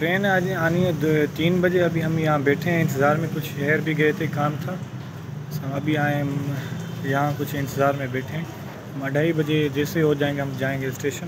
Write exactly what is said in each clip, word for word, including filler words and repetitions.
Train आज आनी है तीन बजे। अभी हम यहाँ बैठे हैं इंतज़ार में, कुछ शहर भी गए थे, काम था। हम अभी आए यहाँ कुछ इंतज़ार में बैठे हैं। हम ढाई बजे जैसे हो जाएंगे हम जाएंगे स्टेशन।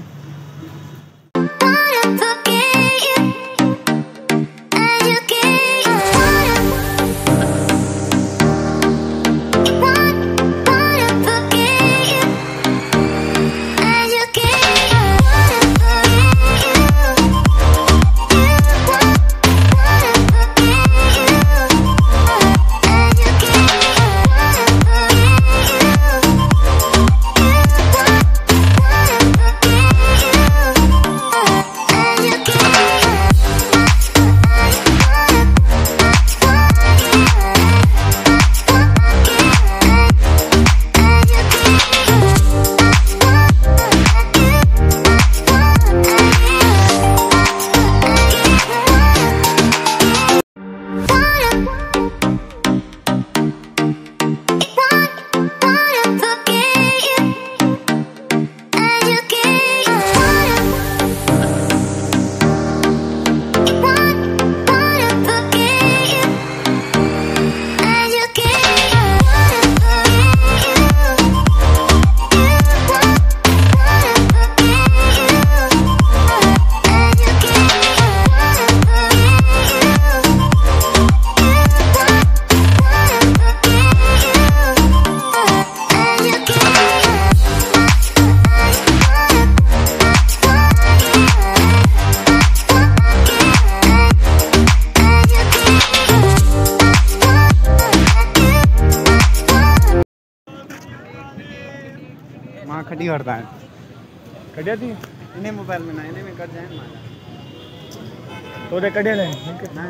मां खड़ी करता है कटिया थी इन्हें मोबाइल में ना इन्हें में कट जाए मां तो रे कटिया ले ना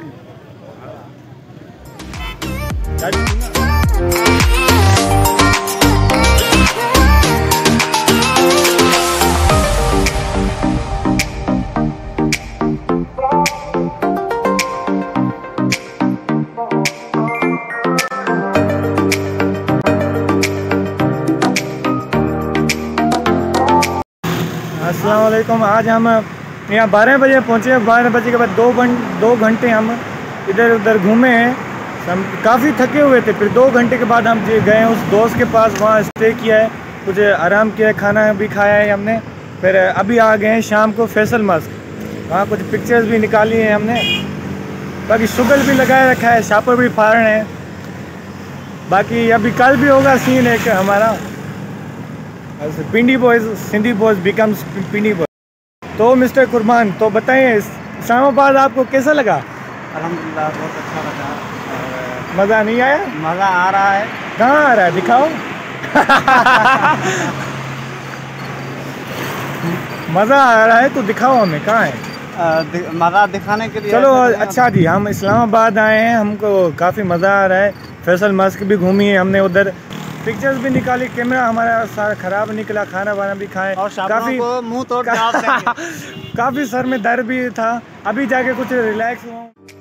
अस्सलाम वालेकुम। आज हम यहाँ बारह बजे पहुँचे। बारह बजे के बाद दो घंटे दो घंटे हम इधर उधर घूमे हैं। हम काफ़ी थके हुए थे। फिर दो घंटे के बाद हम गए उस दोस्त के पास, वहाँ स्टे किया है, कुछ आराम किया है, खाना भी खाया है हमने। फिर अभी आ गए हैं शाम को फैसल मस्क। वहाँ कुछ पिक्चर्स भी निकाली हैं हमने। बाकी शुगर भी लगाए रखा है, शापर भी फाड़ रहे हैं। बाकी अभी कल भी होगा सीन एक हमारा Pindi boys, Sindhi boys becomes Pindi boys. तो मिस्टर कुरबान, तो बताइए इस्लामाबाद आपको कैसा लगा? अल्हम्दुलिल्लाह बहुत अच्छा लगा। मज़ा नहीं आया? मज़ा आ रहा है। कहाँ आ रहा है, दिखाओ। मज़ा आ रहा है तो दिखाओ हमें, कहाँ है? मज़ा दिखाने के लिए। चलो अच्छा जी, हम इस्लामाबाद आए हैं, हमको काफ़ी मज़ा आ रहा है। फैसल मस्क भी घूमी है हमने, उधर पिक्चर्स भी निकाली। कैमरा हमारा सारा ख़राब निकला, खाना वाना भी खाए और काफ़ी मुंह तोड़ काफ़ी सर में दर्द भी था। अभी जाके कुछ रिलैक्स हुआ।